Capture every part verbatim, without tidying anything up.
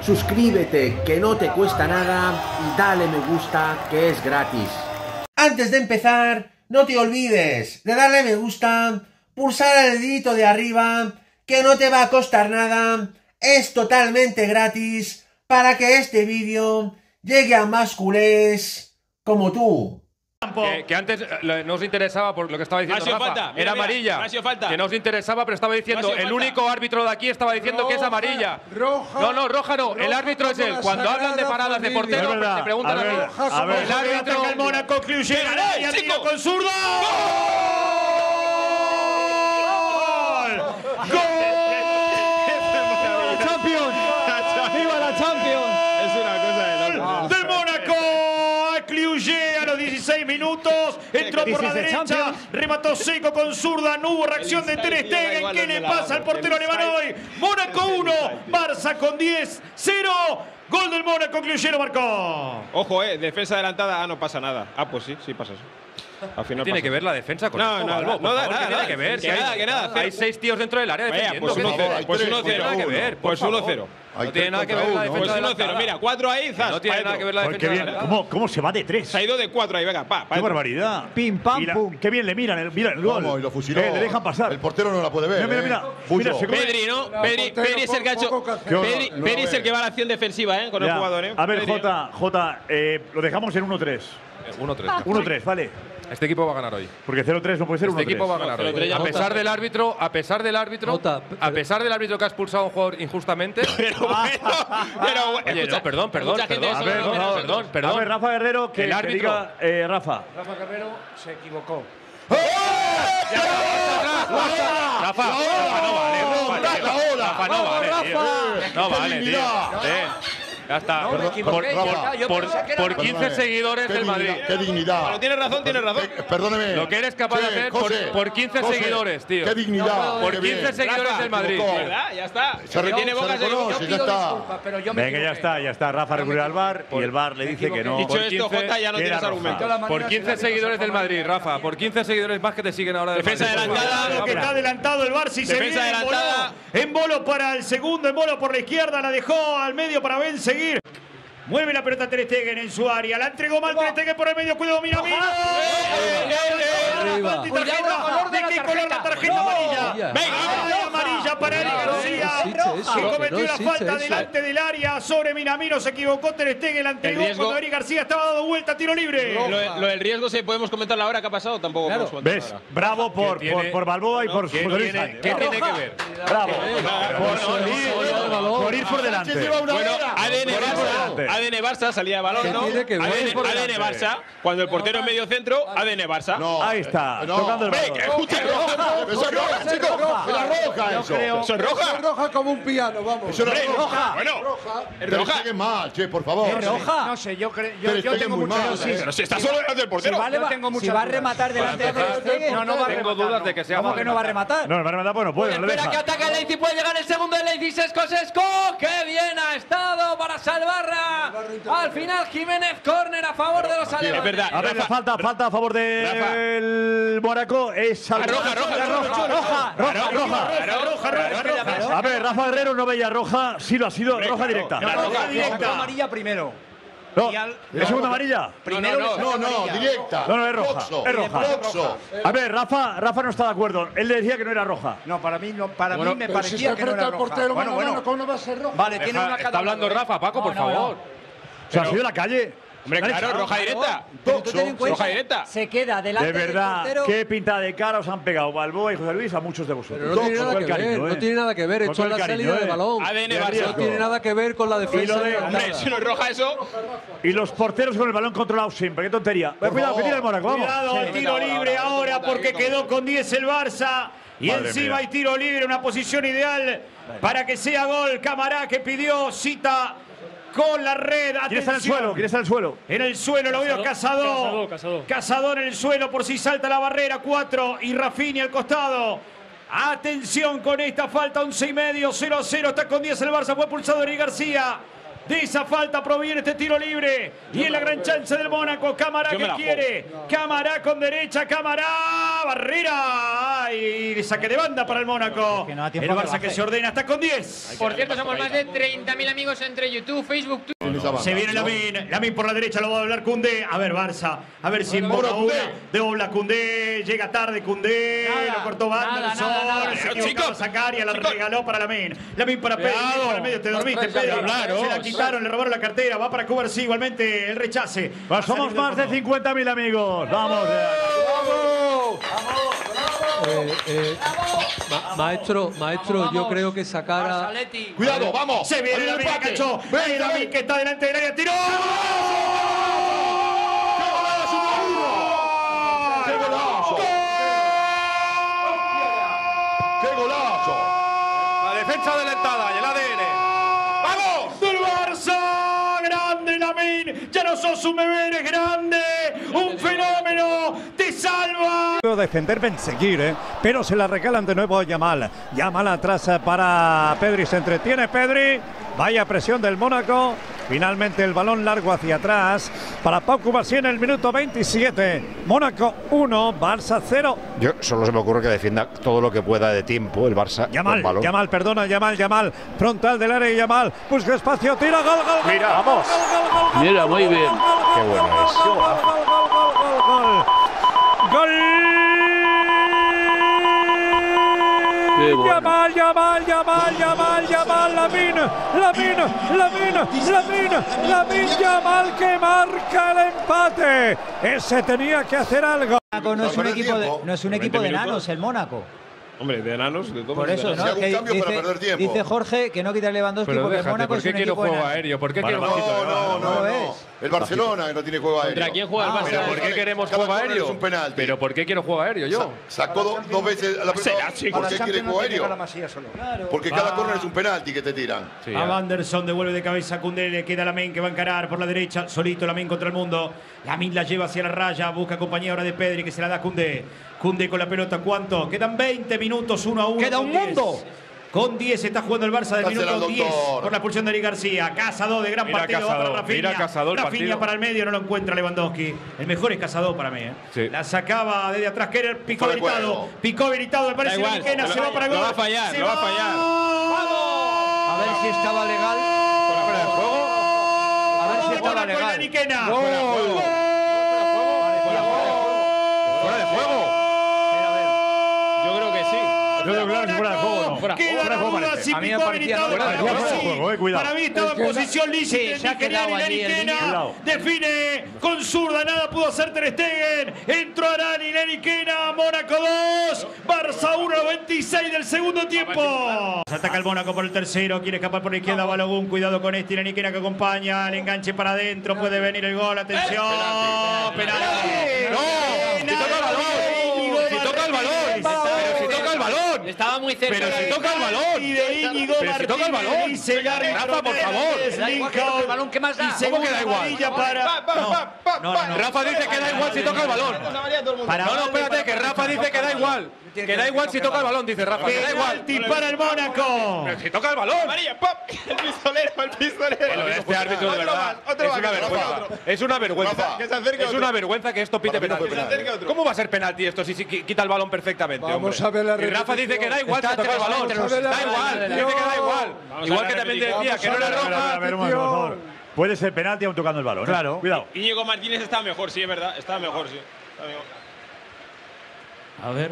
suscríbete que no te cuesta nada y dale me gusta que es gratis. Antes de empezar, no te olvides de darle me gusta, pulsar el dedito de arriba, que no te va a costar nada, es totalmente gratis para que este vídeo llegue a más culés como tú. Que, que antes eh, no os interesaba por lo que estaba diciendo Rafa, falta. Mira, era mira, amarilla, falta. que no os interesaba, pero estaba diciendo, el falta. único árbitro de aquí estaba diciendo roja, que es amarilla. Roja, no, no, roja no, el roja árbitro es como él. la Cuando hablan de Sagrada paradas de Familia. portero, Es verdad. te preguntan A a, ver, mí. a ver. El árbitro que el Mónaco Cluj ¡Tira, chico! con zurdo. ¡Gol! ¡Champions! ¡Viva la Champions! Es una cosa de loco. Del Mónaco a Cluj a los dieciséis minutos. Entró por la derecha, remató seco con zurda. No hubo reacción de Ter Stegen. ¿Qué le pasa al portero alemán hoy? Mónaco uno, Barça con diez cero. Gol del Mónaco, Cluj lo marcó. Ojo, eh, defensa adelantada. Ah, no pasa nada. Ah, pues sí, sí pasa eso. Al final Tiene pasa. que ver la defensa con No, esto, no, Balbo, no, por no da favor, nada, ¿qué tiene nada. que ver? Que Si hay- nada, que nada, Hay cero. seis tíos dentro del área Vaya, defendiendo. pues ¿qué uno dices? cero, pues uno No tiene cero. nada que ver. por Pues uno favor. cero. No tiene nada que ver la defensa Pues uno cero. adelantada. Mira, cuatro ahí, zas. No tiene pa' nada que ver dentro. la Pues qué defensa bien. adelantada. ¿Cómo, ¿Cómo se va de tres? Se ha ido de cuatro ahí, venga, pa. pa ¡Qué dentro. barbaridad! Pim, pam, Y la- pum. ¡Qué bien le miran! El, mira el gol! ¿Cómo? Y lo fusiló. Eh, le dejan pasar. El portero no la puede ver. Mira, mira, eh. mira. Pucho. Mira, se come- Pedri, ¿no? Pedri, portero, Pedri es el que ha hecho. poco que hacer. Pedri, No, no Pedri lo es el ve. que va a la acción defensiva, ¿eh? Con el Ya. jugador, ¿eh? A ver, Pedri, ¿eh? Jota, Jota, eh, lo dejamos en uno tres. uno tres. uno tres, vale. Este equipo va a ganar hoy. Porque cero tres no puede ser Este uno tres. equipo va a ganar cero tres hoy. ya A no pesar está. del árbitro, a pesar del árbitro, Jota, a pesar del árbitro que ha expulsado a un jugador injustamente. Pero bueno, pero bueno. Oye, no, perdón, perdón, mucha gente perdón. eso A ver, no lo por ve, favor. perdón, perdón. A ver, Rafa Guerrero, que El que árbitro. diga, eh, Rafa. Rafa Guerrero se equivocó. Rafa, Rafa no vale. Rafa no vale, tío. No vale, tío. Eh, Ya está. No, me equivoqué, por, ya está, yo por, pensé que era por Rafa. quince Perdóname. seguidores Qué del Madrid. dignidad, Qué dignidad. Bueno, tienes razón, tienes razón. Eh, Perdóneme. Lo que eres capaz de hacer por- José, por quince José, seguidores, tío. Qué dignidad. Por qué quince bien. seguidores Rafa, del Madrid. equivocó. ¿Verdad? Ya está. Se Que re- tiene se boca, se reconoce, equivoca. ya Pido está. disculpas, pero yo me Venga, ya equivoqué. está, ya está. Rafa recurre al bar y el bar le dice que no. Dicho Por esto, quince Jota, ya no era tienes roja. argumento. La manera Por se quince la seguidores del Madrid, Rafa. Por quince seguidores más que te siguen ahora del Defensa Madrid. adelantada. Creo que está adelantado el Barça y se Defensa viene en adelantada. bolo. En bolo para el segundo, en bolo por la izquierda, la dejó al medio para Ben seguir. Mueve la pelota Ter Stegen en su área, la entregó mal Ter Stegen por el medio, cuidado Minamino. Arriba. ¿De Cuidado, color de la qué color la tarjeta. tarjeta No. amarilla? Venga. Ay, amarilla para Eric García, No existe eso, que que cometió no la existe falta eso. delante del área sobre Minamino, se equivocó Ter Stegen, la entregó El riesgo- cuando Eric García estaba dando vuelta, tiro libre. Lo, lo del riesgo, si podemos comentarlo ahora, ¿qué ha pasado? Tampoco Claro. podemos comentarlo ¿Ves? ahora. Bravo por, ¿Qué tiene- por, por Balboa y por ¿Qué José Luis tiene, Sánchez. ¿qué Bravo. tiene que ver? Bravo. Por, ir, por ir por delante. Lleva una Bueno, hora. A D N Por Barça, delante. A D N Barça, salida de balón, ¿Qué ¿no? tiene que ver? A D N Por A D N delante. Barça, cuando el portero es medio centro, A D N Barça. No. Ahí está, No. tocando el Hombre, balón. que escucha, roja. Eso es roja, chicos. Es la roja eso. ¿Eso es roja? Es roja como un piano, vamos. Eso no es roja. Bueno, Roja. es roja. Ter mal, che, por favor. ¿Es roja? No sé, yo creo. Ter Yo, yo Stegen tengo muy muchas mal, dudas. eh. Pero si está solo delante del Si portero. va, a rema- tengo si muchas va a dudas. rematar delante de Ter Stegen, No, no va a Tengo rematar, dudas no. de que sea ¿Cómo mal que no va a rematar? No, el bar pues no puede, no le Espera que deja. ataca el Leipzig, puede llegar el segundo del Leipzig, Sesco, Sesco, ¡qué bien ha estado para salvarla! Al final Jiménez, córner a favor de los alemanes. Es verdad. A ver, la Rafa, falta, falta a favor Rafa. del Mónaco es Ah, al- roja, roja, roja, roja, roja, roja, roja, roja, roja. A ver, Rafa Guerrero no veía roja, sí lo ha sido, roja directa. La roja Directa. Amarilla primero. No, Y al- ¿es segunda amarilla? Primero le No, saca no, amarilla. directa. No, no, es roja, Boxo. es roja. Boxo. A ver, Rafa, Rafa no está de acuerdo. Él le decía que no era roja. No, para mí, no, para Bueno, mí me Pero si parecía se que no enfrenta era al roja. portero Bueno, mano a mano, bueno. ¿cómo no va a ser roja? Vale, tiene Deja- una está cada hablando mano, ¿eh? Rafa, Paco, No, por no, no. favor. Se ha sido a la calle. Hombre, ¿Le han claro, echado? roja directa. Pero tú ten en cuenta, Roja directa. se queda delante De verdad, del portero. qué pintada de cara os han pegado Balboa y José Luis a muchos de vosotros. Pero no tiene Con nada todo que el cariño, ver, no ¿eh? tiene nada que ver. Con Hecho todo la el cariño, salida de ¿eh? balón. A D N De Barça. riesgo. No tiene nada que ver con la defensa. Y lo de- adelantada. Hombre, si no es roja eso. Y los porteros con el balón controlado siempre, qué tontería. Por Cuidado, que favor. tira el Mónaco, vamos. Cuidado, el Sí, tiro ahora, libre ahora, ahora ahora, porque ahora, quedó con diez el Barça. Y Madre encima mía. hay tiro libre, una posición ideal para que sea gol. Camará que pidió cita con la red. ¿Quién está en el suelo? ¿Quién está en el suelo? En el suelo lo veo Cazador. Cazador en el suelo por si salta la barrera. Cuatro y Rafinha al costado. Atención con esta falta. Once y medio. cero a cero. Está con diez el Barça. Fue pulsado Eric García. De esa falta proviene este tiro libre. Y en la gran chance del Mónaco. Cámara que quiere. Cámara con derecha. Cámara. Barrera. Y saque de banda para el Mónaco. El Barça que se ordena hasta con diez. Por cierto, somos más de treinta mil amigos entre YouTube, Facebook, Twitter. Se viene Lamin. Lamin por la derecha. Lo va a doblar Koundé. A ver, Barça. A ver si emboca una. Dobla Koundé. Llega tarde Koundé. Lo cortó Anderson. Se equivocó a sacar y la regaló para Lamin. Lamin para Pedri. Para el medio. Te dormiste, Pedri. Se la quitaron. Le robaron la cartera. Va para Cubar. Sí, igualmente el rechace. Pues somos más de cincuenta mil amigos. Vamos. ¡Vamos! Eh, eh, ma maestro, maestro, vamos. Yo creo que sacara. Cuidado, vamos. Se viene la Mega Cacho. Lamin que está delante del área. ¡Tiró! ¡Qué golazo! ¡Qué golazo! La defensa adelantada y el A D N. ¡Vamos! ¡Del Barça! ¡Grande Lamin! ¡Ya no sos un bebé, eres grande! ¡Un fenómeno! ¡Te salva! Defenderme en seguir, ¿eh? Pero se la regalan de nuevo a Yamal. Yamal atrás para Pedri. Se entretiene Pedri. Vaya presión del Mónaco. Finalmente el balón largo hacia atrás para Pau Cubarsí en el minuto veintisiete. Mónaco uno, Barça cero. Yo solo se me ocurre que defienda todo lo que pueda de tiempo el Barça. Yamal, Yamal, perdona, Yamal, Yamal. Frontal del área y Yamal. Busca espacio, tira, gol, gol. Mira, vamos. Mira, muy bien. Qué bueno es. Gol, gol, gol, gol, gol, gol. Gol. Bueno. Yamal, Yamal, Yamal, Yamal, Yamal, Lamin, Lamin, Lamin, Lamin, Lamin, Yamal que marca el empate. Ese tenía que hacer algo. No es un equipo de, no es un equipo de enanos el Mónaco. Hombre, de enanos, de todo. Por eso, ¿no? Que dice, dice Jorge que no quita el Lewandowski pero porque déjate, el Mónaco ¿por es qué un quiero equipo juego de aéreo? ¿Por qué Bueno, quiero no, no, no, no, no. El Barcelona que no tiene juego aéreo. ¿Contra quién juega el Ah, Barça? ¿Pero por qué queremos Cada juego córner aéreo? es un penalti. ¿Pero por qué quiero juego aéreo yo? Sa sacó do, dos veces a la pelota. ¿Por qué quiere juego aéreo? Claro. Porque cada Ah. córner es un penalti que te tiran. Sí, a ya. Anderson devuelve de cabeza a Koundé, le queda Lamin que va a encarar por la derecha, solito Lamin contra el mundo. Lamin la lleva hacia la raya, busca compañía ahora de Pedri que se la da a Koundé. Koundé con la pelota, ¿cuánto? Quedan veinte minutos, uno a uno. ¡Queda un mundo! Con diez está jugando el Barça del Dásela al minuto diez doctor. por la expulsión de Eric García. Cazador de gran Mira partido, va Cazador, para Rafinha. mira Cazador Rafinha partido. para el medio, no lo encuentra Lewandowski. El mejor es Cazador para mí. ¿eh? Sí. La sacaba desde atrás Kerer, picó Fuera de habilitado. juego. Picó habilitado, me parece Da igual, que Niquena lo se va- va para lo gol. va a fallar, Se lo va a fallar. A ver si estaba legal. ¿Fuera de juego? A ver si Gol, estaba Mónaco y la legal. Niquena. Gol. ¿Fuera de juego? Yo creo que sí. Yo creo que claro, si fuera de juego, no. Fuera. Queda la duda si A mí me picó parecía habilitado. fuera de Para mí juego, sí. juego, eh, cuidado. Para mí estaba en posición lícita. Sí, se ha quedado Nigeriano y allí el Nariquena niño. define con zurda, nada pudo hacer Ter Stegen. Entró Arani, Nariquena, Mónaco dos, Barça uno, noventa y seis del segundo tiempo. Se ataca el Mónaco por el tercero, quiere escapar por la izquierda Balogun, cuidado con este Nariquena que acompaña, el enganche para adentro, puede venir el gol, atención. Penalti. ¡No! ¡Si toca el balón! ¡Si toca el balón! ¡Pero si toca el balón! Estaba muy cerca. ¡Pero si toca el balón! Y de Íñigo Pero si toca el Martínez, balón. dice el árbitro Rafa, por favor. Méndez, Da igual que toque el balón, ¿qué más da? Y ¿Cómo segunda que da igual? amarilla para... No, no, no. Rafa dice que da igual si toca el balón. Para No, no, espérate, que Rafa dice que da igual. Que da igual si toca el balón, dice Rafa, que da igual. Penalti para el Mónaco. Pero si toca el balón. El pistolero, el pistolero. Lo de este árbitro, de verdad, es una vergüenza. Es una vergüenza. Rafa, que se acerque Es otro. una vergüenza que esto pite Para mí no penalti. fue penalti. ¿Cómo va a ser penalti esto si si qui- quita el balón perfectamente, Vamos hombre? a ver la Y Rafa dice que da igual si Está toca el tres balón. metros. Da igual, dice que da igual. Vamos Igual a que ver también la te decía que no era A ver, a ver, a roja. ver, un momento, por favor. Puede ser penalti aún tocando el balón. ¿eh? Claro. Cuidado. Íñigo Martínez está mejor, sí, es verdad. Está mejor, sí. Está mejor. A ver.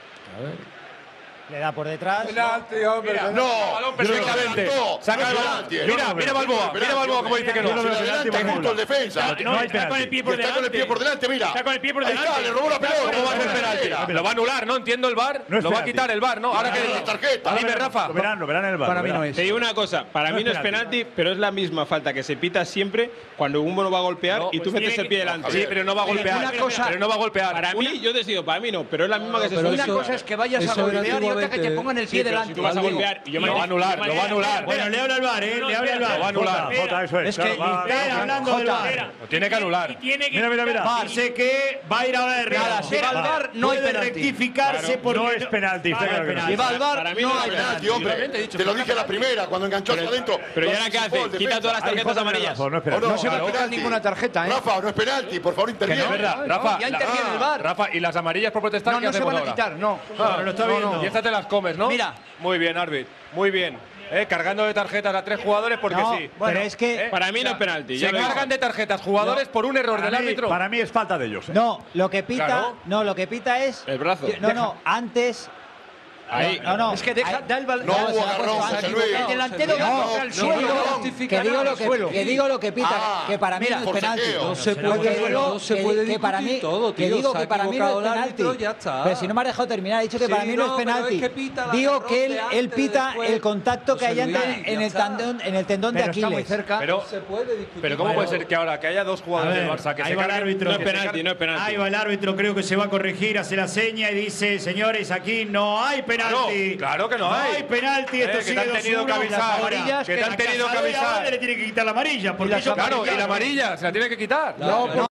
Le da por detrás. Penalti, hombre. Mira, No, balón perfectamente. Saca el balón. Mira, mira Balboa, mira Balboa como dice que no. Yo no veo penalti, Adelante justo el defensa. No hay está con el penalti. pie por Está con el pie por delante, mira. Está con el pie por Ahí está, delante. le robó la pelota. ¿Cómo va a ser penalti? Lo va a anular, no entiendo el V A R. No es Lo va a penalti. quitar el V A R, ¿no? Ahora que la tarjeta. Dime, Rafa. Lo verán, lo verán en el bar. Para lo mí no verán. es. Te digo una cosa, para No mí es no es penalti. penalti, pero es la misma falta que se pita siempre cuando uno va a golpear No, y tú pues metes tiene el pie que- delante. Sí, pero no va a golpear. Una cosa- Pero no va a golpear. Para mí, yo decido, para mí no, pero es la misma que se Pero suele. una cosa es que vayas a eso era golpear y otra falta que te pongan el pie delante. Si tú vas a golpear y yo me lo va a anular, lo va a anular. Bueno, le habla al bar, ¿eh? Le habla al bar. Lo va a anular. Jota, eso es. Es que están hablando del bar. Lo tiene que anular. Mira, mira, mira. Dice que va a ir a ver. Nada, si va al bar, no hay Puede penalti. rectificarse porque No es penalti. está claro que no. Si va al bar, Para mí no no hay es penalti, penalti. hombre. Te lo dije a la primera, cuando enganchó hacia adentro. Pero ya ahora qué hace, quita todas las Ahí tarjetas Jota tiene amarillas. razón, no es ¿O penalti. no? No se va a No es quitar penalti. ninguna tarjeta, ¿eh? Rafa, no es penalti, por favor, interviene. Es verdad, Rafa. Ya la- interviene el bar. Rafa, y las amarillas por protestar, No, ¿qué no se hacemos van a ahora? quitar, no. Bueno, lo está viendo. Y estas te las comes, ¿no? Mira. Muy bien, árbitro. Muy bien. Eh, cargando de tarjetas a tres jugadores porque No, sí. pero es que. Eh, Para mí no es penalti. Se ya lo he cargan dicho. de tarjetas jugadores por un error del Para mí, árbitro. para mí es falta de ellos. ¿eh? No, lo que pita. Claro. No, lo que pita es. El brazo. No, no, antes. Ahí. No, no. Es que deja, Ahí- da el balón. No hubo agarrón, José Luis. El delantero No, va no, contra el no, suelo. no, no. Que digo lo que, que digo lo que pita, Ah, que para mí mira, no es por penalti. saqueo. No se Que puede, digo no se que- puede que para discutir mí, todo, que tío. digo Se ha que para mí no equivocado es el penalti. árbitro, ya está. Pero si no me ha dejado terminar, he dicho que Sí, para mí no, no, es pero penalti. es que pita la Digo agarrón que él, de él antes, pita después. el contacto que José hay Luis, en, en ya el está. tendón, en el tendón de Pero está muy Aquiles. cerca. Pero, Se puede discutir. pero ¿cómo puede ser que ahora que haya dos A jugadores ver, del Barça que ahí se va el carguen- árbitro. No es que se penalti, carguen- no es penalti. Ahí va el árbitro, creo que se va a corregir, hace la seña y dice, señores, aquí no hay penalti. Claro, claro que no hay. No hay penalti, Eh, esto que sigue te han dos tenido que uno. avisar. Ahora, amarillas que te han a tenido que Cazador y a avisar. Valde le tiene que quitar la amarilla. Porque las ellos Claro, y marcaron. la amarilla se la tiene que quitar. No,